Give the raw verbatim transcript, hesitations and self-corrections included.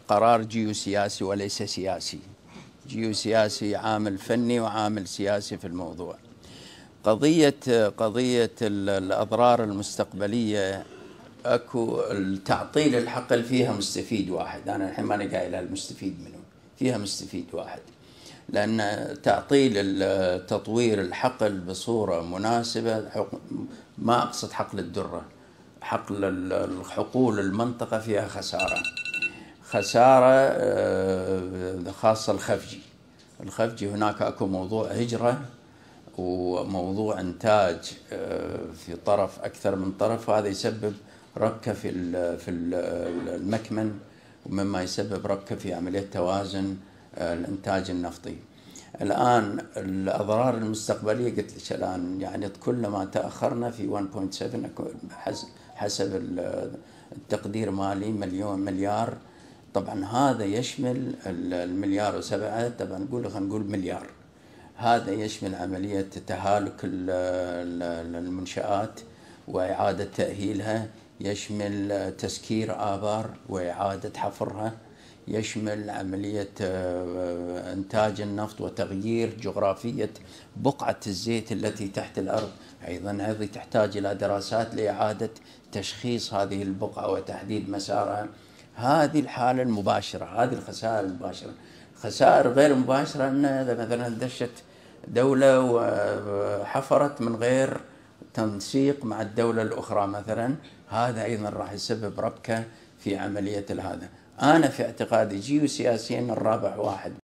قرار جيوسياسي وليس سياسي. جيوسياسي عامل فني وعامل سياسي في الموضوع. قضية قضية الأضرار المستقبلية، اكو التعطيل الحقل فيها مستفيد واحد. انا الحين ماني قايل المستفيد منه، فيها مستفيد واحد، لان تعطيل تطوير الحقل بصوره مناسبه، ما اقصد حقل الدره، حقل الحقول المنطقه فيها خساره خساره خاصه الخفجي. الخفجي هناك اكو موضوع هجره وموضوع انتاج في طرف اكثر من طرف، وهذا يسبب ركه في في المكمن، ومما يسبب ركه في عمليه توازن الانتاج النفطي. الان الاضرار المستقبليه قلت لك الان يعني كلما تاخرنا في واحد فاصلة سبعة حسب التقدير مالي مليون مليار. طبعا هذا يشمل المليار وسبعه، طبعا نقول خلينا نقول مليار. هذا يشمل عملية تهالك المنشآت وإعادة تأهيلها، يشمل تسكير آبار وإعادة حفرها، يشمل عملية إنتاج النفط وتغيير جغرافية بقعة الزيت التي تحت الأرض. أيضا هذه تحتاج إلى دراسات لإعادة تشخيص هذه البقعة وتحديد مسارها. هذه الحالة المباشرة، هذه الخسائر المباشرة. خسائر غير مباشرة أن إذا مثلا دشت دولة وحفرت من غير تنسيق مع الدولة الأخرى مثلا، هذا أيضا راح يسبب ربكة في عملية هذا. أنا في اعتقادي جيوسياسيا الرابع واحد